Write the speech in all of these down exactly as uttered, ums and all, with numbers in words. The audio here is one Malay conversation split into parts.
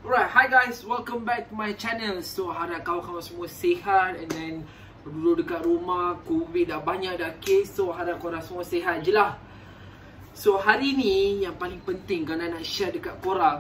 Alright, hi guys, welcome back to my channel. So harap kawan-kawan semua sihat. And then duduk dekat rumah, Covid dah banyak dah kes. So harap korang semua sihat je lah. So hari ni yang paling penting Gana nak share dekat korang,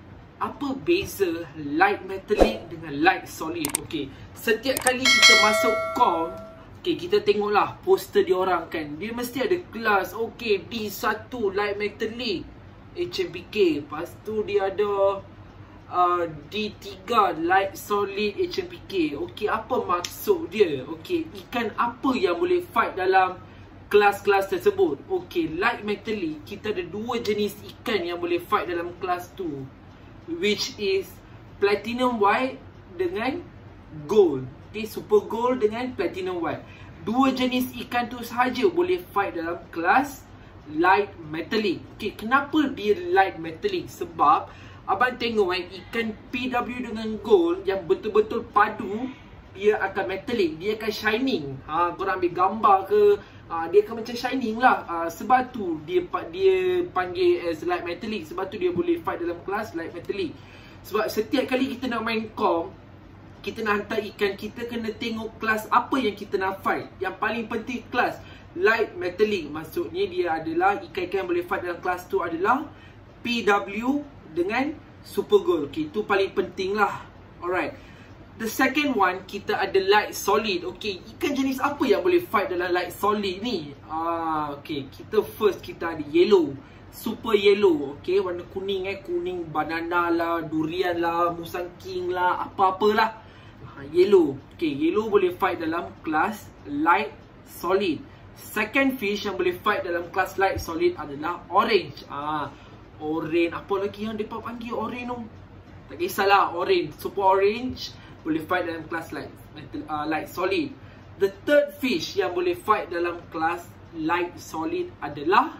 apa beza light metallic dengan light solid. Okay, setiap kali kita masuk kom, okay, kita tengoklah poster dia orang kan, dia mesti ada kelas. Okay, D satu light metallic H M P K, lepas tu dia ada uh, D tiga light solid H M P K. Okay, apa maksud dia? Okay, ikan apa yang boleh fight dalam kelas-kelas tersebut? Okay, light metallic, kita ada dua jenis ikan yang boleh fight dalam kelas tu, which is platinum white dengan gold. Okay, super gold dengan platinum white. Dua jenis ikan tu sahaja boleh fight dalam kelas light metallic. Okay, kenapa dia light metallic? Sebab abang tengok eh, ikan P W dengan gold yang betul-betul padu, dia akan metallic, dia akan shining. Ha, korang ambil gambar ke, ha, dia akan macam shining lah. Ha, sebab tu dia dia panggil as light metallic. Sebab tu dia boleh fight dalam kelas light metallic. Sebab setiap kali kita nak main kom, kita nak hantar ikan, kita kena tengok kelas apa yang kita nak fight. Yang paling penting kelas light metallic. Maksudnya dia adalah ikan-ikan yang boleh fight dalam kelas tu adalah P W dengan super gold. Okay, itu paling penting lah. Alright, the second one, kita ada light solid. Okay, ikan jenis apa yang boleh fight dalam light solid ni? Ah, okay, kita first kita ada yellow, super yellow. Okay, warna kuning eh, kuning banana lah, durian lah, musang king lah, apa-apalah. Ha, yellow. Okay, yellow boleh fight dalam kelas light solid. Second fish yang boleh fight dalam kelas light solid adalah orange. Ah, orange, apa lagi yang mereka panggil orange tu? Tak kisahlah, orange, super orange boleh fight dalam kelas light uh, light solid. The third fish yang boleh fight dalam kelas light solid adalah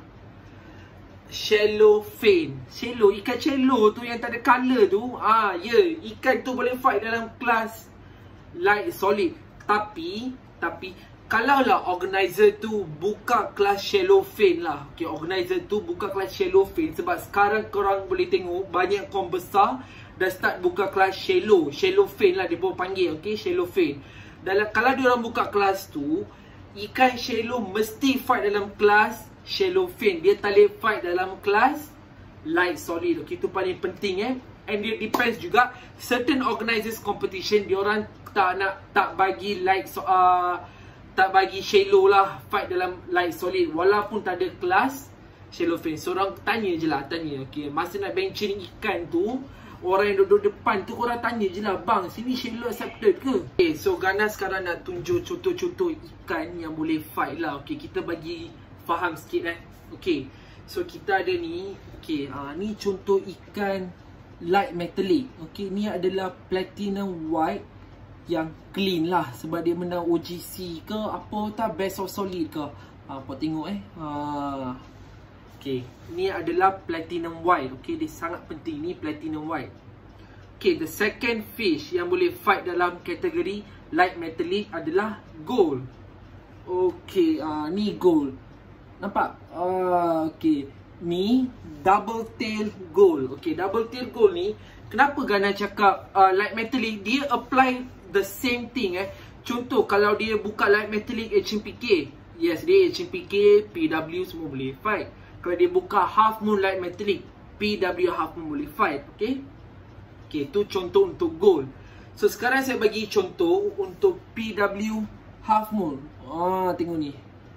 shallow fin. Shallow, ikan shallow tu yang tak ada colour tu. Ah, ya, yeah, ikan tu boleh fight dalam kelas light solid. Tapi, tapi kalaulah organizer tu buka kelas shallow fin lah. Okay, organizer tu buka kelas shallow fin. Sebab sekarang korang boleh tengok banyak kom besar dah start buka kelas shallow. Shallow fin lah dia pun panggil. Okay, shallow fin. Dalam, kalau dia orang buka kelas tu, ikan shallow mesti fight dalam kelas shallow fin. Dia tak boleh fight dalam kelas light solid. Okay, itu paling penting eh. And dia depends juga, certain organizers competition, dia orang tak nak, tak bagi light so, uh, tak bagi shallow lah fight dalam light solid, walaupun tak ada kelas shallow fin. So orang tanya je lah, tanya. Okay, masa nak benching ikan tu, orang yang duduk depan tu, korang tanya je lah, bang, sini shallow accepted ke? Okay, so Gana sekarang nak tunjuk contoh-contoh ikan yang boleh fight lah. Okay, kita bagi faham sikit eh. Okay, so kita ada ni. Okay, ha, ni contoh ikan light metallic. Okay, ni adalah platinum white yang clean lah, sebab dia menang O G C ke apa tak, best of solid ke. Ha, apa tengok eh. Ha. Okay, ni adalah platinum white. Okay, dia sangat penting ni platinum white. Okay, the second fish yang boleh fight dalam kategori light metallic adalah gold. Okay, uh, ni gold. Nampak? Uh, okay, ni double tail gold. Okay, double tail gold ni, kenapa Gana cakap uh, light metallic? Dia apply the same thing eh. Contoh, kalau dia buka light metallic H M P K, yes, dia H M P K, P W semua boleh fight. Kalau dia buka half moon light metallic, P W half moon boleh fight. Okay, okay, tu contoh untuk gold. So sekarang saya bagi contoh untuk P W half moon. Ah, tengok ni,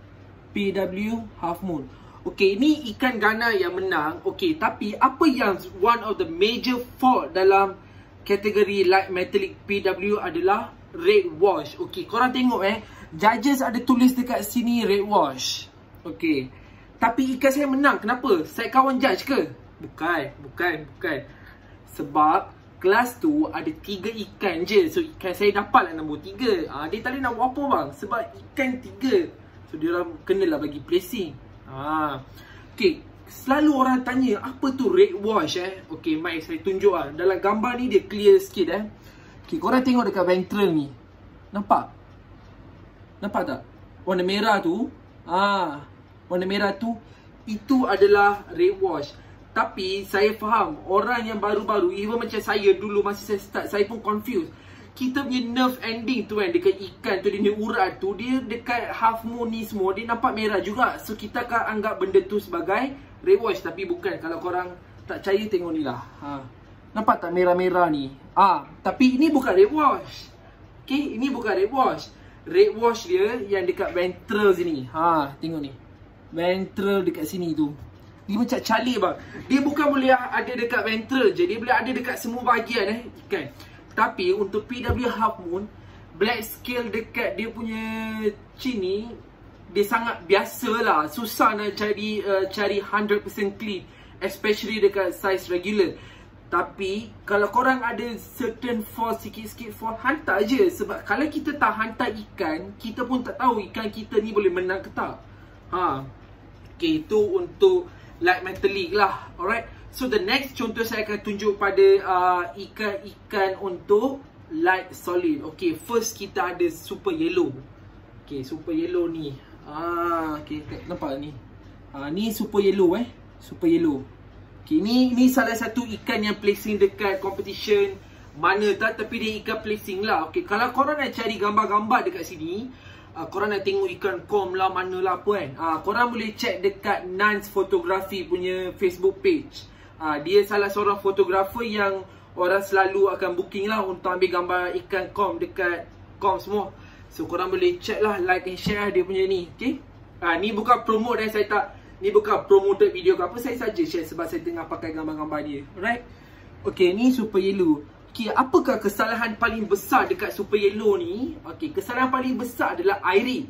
P W half moon. Okay, ni ikan Gana yang menang. Okay, tapi apa yang one of the major fault dalam kategori light metallic P W adalah red wash. Okay, korang tengok eh, judges ada tulis dekat sini red wash. Okay, tapi ikan saya menang. Kenapa? Saya kawan judge ke? Bukan, bukan, bukan. Sebab kelas tu ada tiga ikan je. So ikan saya dapat lah nombor tiga. ha, Dia tak boleh nak buat apa bang, sebab ikan tiga. So dia orang kenalah bagi placing. ha. Okay, selalu orang tanya, apa tu red wash eh? Okay, mai saya tunjuk lah. Dalam gambar ni dia clear sikit eh. Okay, korang tengok dekat ventral ni. Nampak? Nampak tak? Warna merah tu. Ah, warna merah tu, itu adalah red wash. Tapi saya faham orang yang baru-baru, even macam saya dulu masa saya start, saya pun confused. Kita punya nerve ending tu kan, dekat ikan tu, dia punya urat tu, dia dekat half moon ni semua, dia nampak merah juga. So kita akan anggap benda tu sebagai red wash. Tapi bukan. Kalau korang tak percaya, tengok ni lah. ha. Nampak tak merah-merah ni? Ah, Tapi ini bukan red wash. Okay, ini bukan red wash. Red wash dia yang dekat ventral sini. Ha, tengok ni, ventral dekat sini tu. Dia macam calik bang. Dia bukan boleh ada dekat ventral je, dia boleh ada dekat semua bahagian eh ikan. Tapi untuk P W half moon, black scale dekat dia punya chin ni, dia sangat biasa lah. Susah nak cari uh, cari one hundred percent clean, especially dekat size regular. Tapi kalau korang ada certain fault, sikit-sikit fault, hantar je. Sebab kalau kita tak hantar ikan, kita pun tak tahu ikan kita ni boleh menang ke tak. Ha. Okay, itu untuk light metallic lah. Alright. So the next contoh saya akan tunjuk pada ikan-ikan uh, untuk light solid. Okay, first kita ada super yellow. Okay, super yellow ni. Ah, okay, nampak ni. Ah, ni super yellow eh. Super yellow. Okay, ni ni salah satu ikan yang placing dekat competition mana tak, tapi dia ikan placing lah. Okay, kalau korang nak cari gambar-gambar dekat sini, uh, korang nak tengok ikan kom lah, mana lah apa kan, uh, korang boleh check dekat Nans Fotografi punya Facebook page. uh, Dia salah seorang fotografer yang orang selalu akan booking lah untuk ambil gambar ikan kom dekat kom semua. So korang boleh check lah, like and share dia punya ni. Okay, uh, ni bukan promote dan saya tak, ni bukan promoted video ke apa, saya saja share sebab saya tengah pakai gambar-gambar dia. Alright. Okay, ni super yellow. Okay, apakah kesalahan paling besar dekat super yellow ni? Okay, kesalahan paling besar adalah air.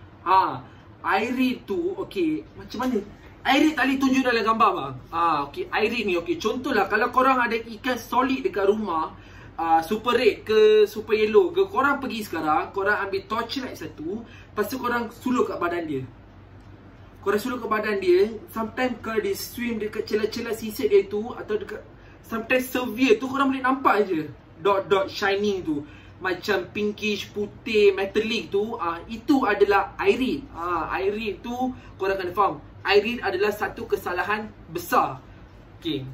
Ha, air tu, okay, macam mana? Air tak boleh tunjuk dalam gambar bang. Ha, okay, air ni, okay, contohlah kalau korang ada ikan solid dekat rumah, uh, super red ke super yellow ke, korang pergi sekarang, korang ambil torchlight satu, lepas tu korang sulur kat badan dia. Korang sulur ke badan dia. Sometimes kalau dia swim dekat celah-celah sisir dia tu, atau dekat sometimes severe tu, korang boleh nampak je dot-dot shining tu, macam pinkish, putih, metallic tu. ah Itu adalah irid. ah Irid tu korang kena faham, irid adalah satu kesalahan besar. Okay,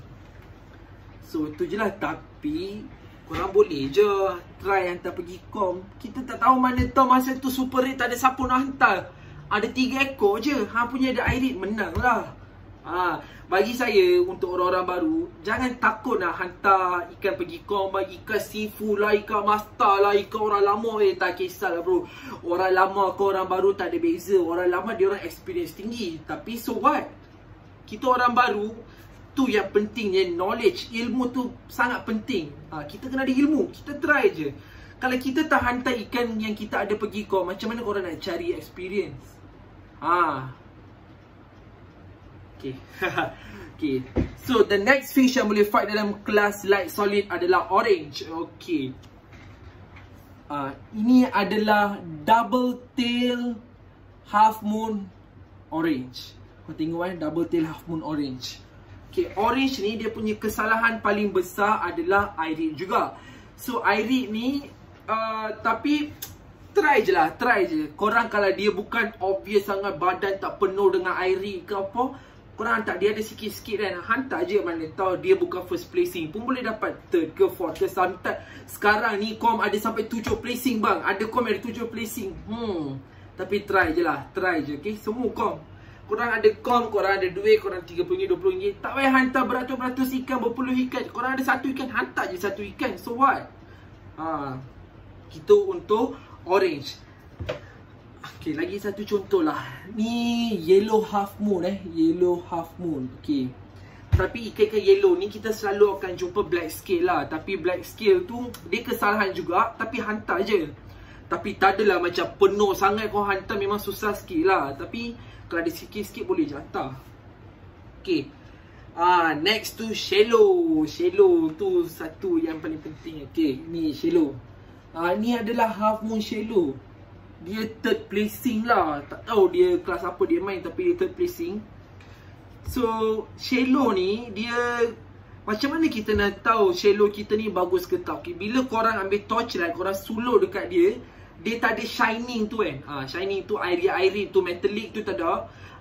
so itu je lah. Tapi korang boleh je try hantar pergi kom. Kita tak tahu mana tahu masa tu super red tak ada siapa nak hantar. Ada tiga ekor je, hang punya ada irid, menang lah. ha, Bagi saya, untuk orang-orang baru, jangan takut nak hantar ikan pergi kom. Ikan seafood lah, ikan master lah, ikan orang lama, eh tak kisahlah bro. Orang lama ke orang baru tak ada beza. Orang lama dia orang experience tinggi. Tapi so what? Kita orang baru, tu yang pentingnya knowledge. Ilmu tu sangat penting. ha, Kita kena ada ilmu, kita try je. Kalau kita tak hantar ikan yang kita ada pergi kom, macam mana korang nak cari experience? Ah, okay. Okay. So the next fish yang boleh fight dalam kelas light solid adalah orange. Okay. Ah, ini adalah double tail half moon orange. Kau tengok eh, double tail half moon orange. Okay, orange ni dia punya kesalahan paling besar adalah irid juga. So irid ni, uh, tapi try je lah, try je. Korang kalau dia bukan obvious sangat, badan tak penuh dengan airi ke apa, korang hantar dia ada sikit-sikit kan, hantar je, mana tahu dia bukan first placing pun boleh dapat third ke fourth ke sometimes. Sekarang ni kom ada sampai tujuh placing bang. Ada kom ada tujuh placing. Hmm. Tapi try je lah, try je. Okay, semua kom. Korang ada kom, korang ada duit, korang tiga puluh ringgit, dua puluh ringgit, tak payah hantar beratus-beratus ikan, berpuluh ikan. Korang ada satu ikan, hantar je satu ikan. So what? Ha. Itu untuk orange. Okay, lagi satu contoh lah. Ni yellow half moon eh. Yellow half moon. Okay. Tapi ikan-ikan yellow ni kita selalu akan jumpa black scale lah. Tapi black scale tu dia kesalahan juga, tapi hantar je. Tapi tak adalah macam penuh sangat kau hantar, memang susah sikit lah. Tapi kalau ada sikit-sikit boleh je hantar. Okay. Ah, next tu shallow. Shallow tu satu yang paling penting. Okay, ni shallow. Ah, ni adalah half moon shallow. Dia third placing lah. Tak tahu dia kelas apa dia main, tapi dia third placing. So shallow ni dia, macam mana kita nak tahu shallow kita ni bagus ke tak? Okay, bila korang ambil torchlight, korang sulur dekat dia, dia tak ada shining tu kan. ha, Shining tu, air-air tu, metallic tu tak ada.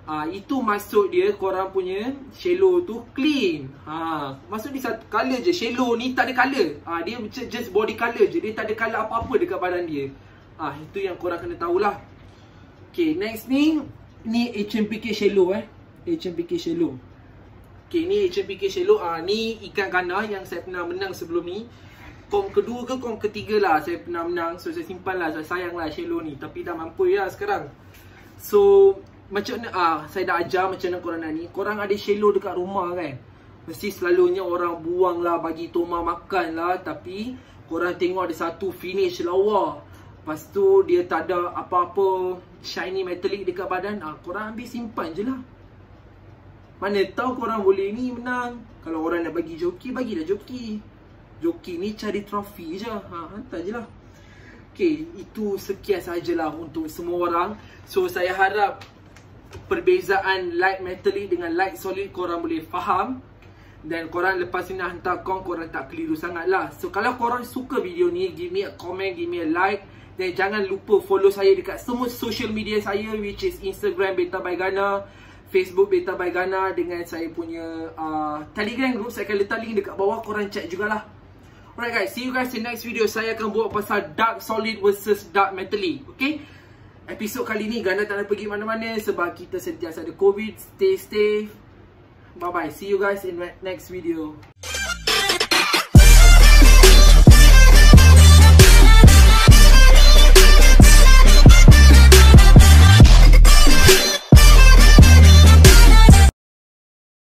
Ah, itu maksud dia korang punya shallow tu clean. Ha, maksud dia satu color je. Shallow ni tak ada color. Ah, dia just body color je. Dia tak ada color apa-apa dekat badan dia. Ah, itu yang korang kena tahulah. Okay, next ni ni H M P K shallow eh. H M P K shallow. Okay, ni H M P K shallow. Ah, ni ikan Gana yang saya pernah menang sebelum ni. Kom kedua ke kom ketiga lah saya pernah menang. So saya simpan lah. Saya sayang lah shallow ni. Tapi dah mampu ya sekarang. So macam mana, ah, saya dah ajar macam mana korang nak ni. Korang ada shallow dekat rumah kan, mesti selalunya orang buang lah, bagi Toma makan lah. Tapi korang tengok ada satu finish lawa, lepas tu dia tak ada apa-apa shiny metallic dekat badan. ah, Korang ambil simpan je lah. Mana tahu korang boleh ni menang. Kalau orang nak bagi joki, bagilah joki. Joki ni cari trofi je. ha, Hantar je lah. Okay, itu sekian sajalah untuk semua orang. So saya harap perbezaan light metallic dengan light solid korang boleh faham. Dan korang lepas ni nak hantar kong, korang tak keliru sangat lah. So kalau korang suka video ni, give me a comment, give me a like. Dan jangan lupa follow saya dekat semua social media saya, which is Instagram Beta by Gana, Facebook Beta by Gana, dengan saya punya uh, Telegram group. Saya akan letak link dekat bawah, korang check jugalah. Alright guys, see you guys in next video. Saya akan buat pasal dark solid versus dark metallic. Okay, episod kali ni Gana tak nak pergi mana-mana sebab kita sentiasa ada COVID. Stay safe. Bye bye. See you guys in next video.